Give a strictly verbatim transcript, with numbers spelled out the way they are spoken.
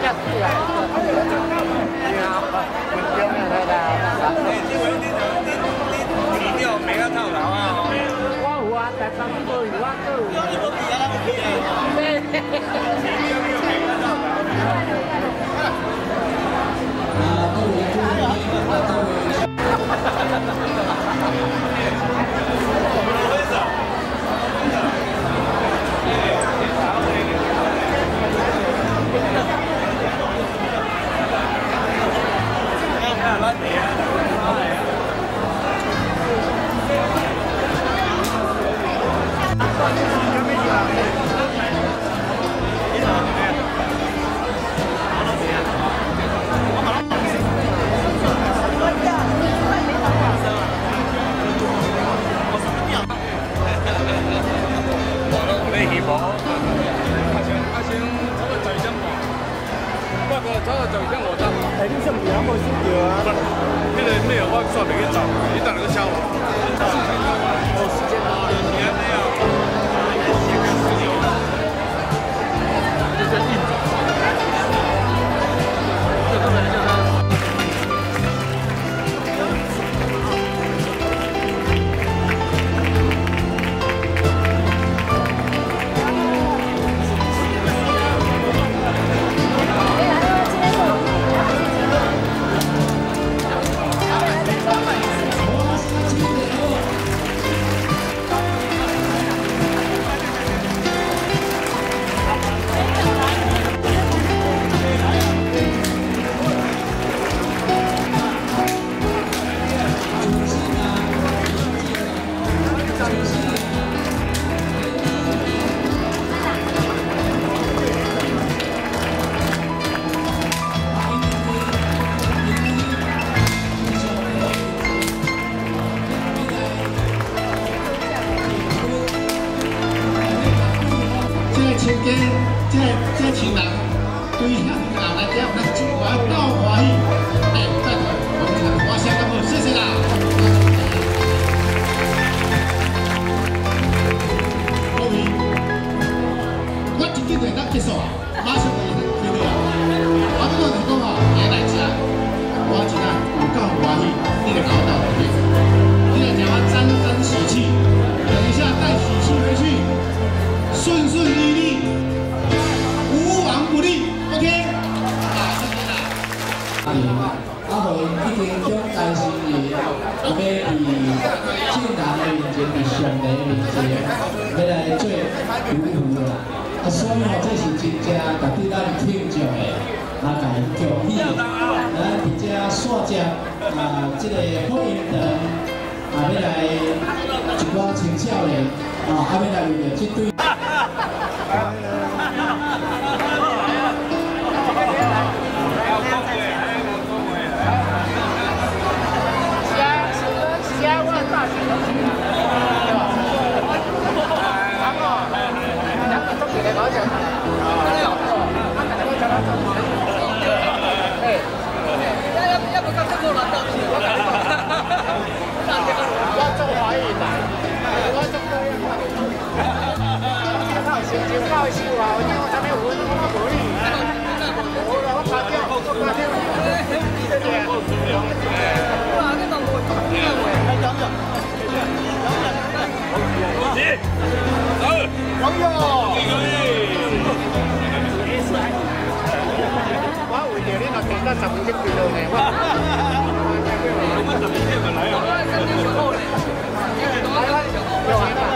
出来。对啊，文中啊，对啦。诶，这位你你你你有每个套牢啊？我有啊，但当时无有我做。你无去啊？咱有去啊？对。你有你有每个套牢。啊，都有注意，都有。 哎，你上面还无收着啊？迄个咩我煞袂去找，你等下去敲我。哦，时间到了，你还没有。这是硬找。这根本就是。 这这这群人对遐人来讲，咱真我够欢喜。哎，拜托，我们我先干部，谢谢啦。各位，我真紧就当结束啊，马上就开会啊。我这个是讲哦，来来吃，我真啊有够欢喜，你得搞到对。你得让我沾沾喜气，等一下带喜气回去，顺顺利利。 无往不利 ，OK。啊，谢谢啦。啊，互因一定向担心伊，要伫正人的面前，伫上帝的面前，要来做服务啦。啊，所以吼，这是真正值得咱庆祝的，啊，甲因恭喜。咱伫这线接啊，这个福音堂啊，要来一寡青少年啊，啊，要来为着这对。 朋友，我为着你若订到十分钟几多呢？我我十分钟本来啊。来来，有完了。